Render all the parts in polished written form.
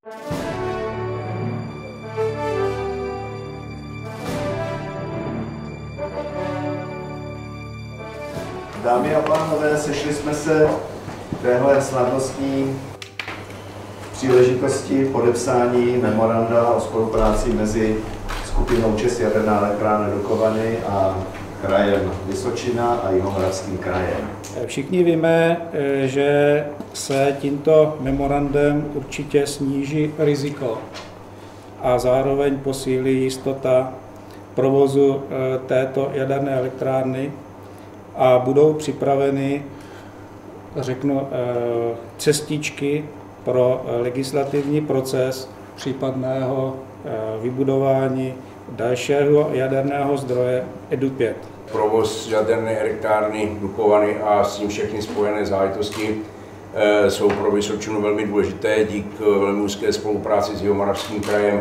Dámy a pánové, sešli jsme se v téhle slavnostní příležitosti podepsání memoranda o spolupráci mezi skupinou ČEZ Jaderná elektrárna Dukovany a krajem Vysočina a Jihomoravským krajem. Všichni víme, že se tímto memorandem určitě sníží riziko a zároveň posílí jistota provozu této jaderné elektrárny a budou připraveny, řeknu, cestičky pro legislativní proces případného vybudování dalšího jaderného zdroje EDU 5. Provoz jaderné elektrárny Dukovany a s tím všechny spojené záležitosti jsou pro Vysočinu velmi důležité. Díky velmi úzké spolupráci s Jihomoravským krajem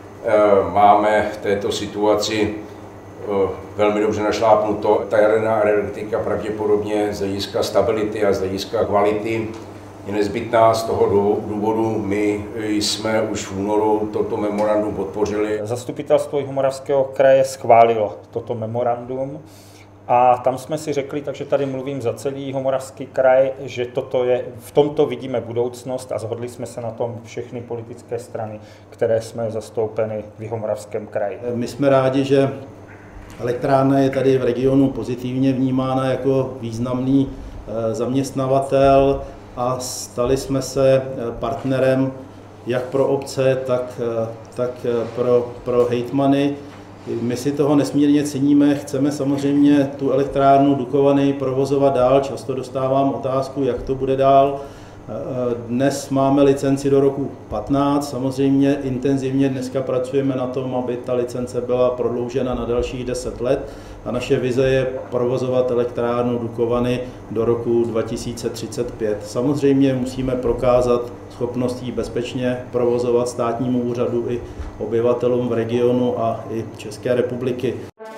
máme v této situaci velmi dobře našlápnuto. Ta jaderná energetika pravděpodobně z hlediska stability a z hlediska kvality je nezbytná. Z toho důvodu my jsme už v únoru toto memorandum podpořili. Zastupitelstvo Jihomoravského kraje schválilo toto memorandum a tam jsme si řekli, takže tady mluvím za celý Jihomoravský kraj, že v tomto vidíme budoucnost a shodli jsme se na tom všechny politické strany, které jsme zastoupeny v Jihomoravském kraji. My jsme rádi, že elektrárna je tady v regionu pozitivně vnímána jako významný zaměstnavatel a stali jsme se partnerem jak pro obce, tak pro hejtmany. My si toho nesmírně ceníme, chceme samozřejmě tu elektrárnu Dukovany provozovat dál, často dostávám otázku, jak to bude dál. Dnes máme licenci do roku 15, samozřejmě intenzivně dneska pracujeme na tom, aby ta licence byla prodloužena na dalších 10 let a naše vize je provozovat elektrárnu Dukovany do roku 2035. Samozřejmě musíme prokázat schopností bezpečně provozovat státnímu úřadu i obyvatelům v regionu a i České republiky.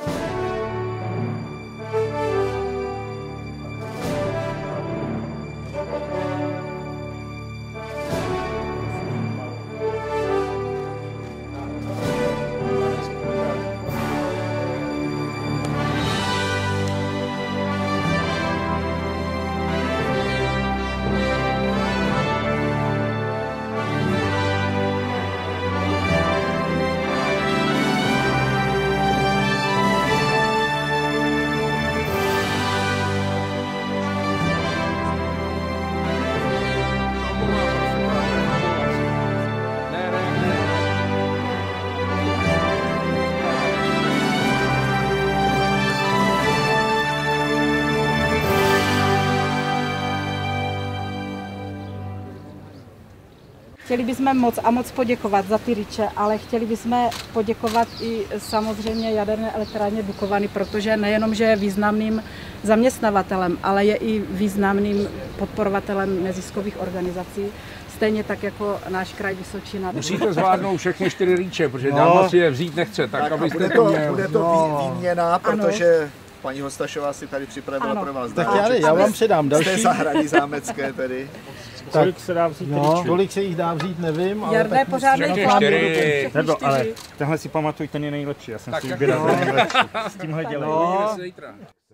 Chtěli bychom moc poděkovat za ty ryče, ale chtěli bychom poděkovat i samozřejmě jaderné elektrárně Dukovany, protože nejenom, že je významným zaměstnavatelem, ale je i významným podporovatelem neziskových organizací, stejně tak jako náš kraj Vysočina. Musíte zvládnout všechny 4 rýče, protože dáma si je vzít nechce, tak abyste to měl. Bude to výměna, protože paní Hostašová si tady připravila pro vás. Tak já vám předám další. Z té zahrady zámecké tedy. Kolik se dá vzít? Kolik se jich dá vzít, nevím. Jarné pořádný plán. Ale tenhle si pamatuj, ten je nejlepší. Já jsem si vybíral ten nejlepší. S tímhle dělej.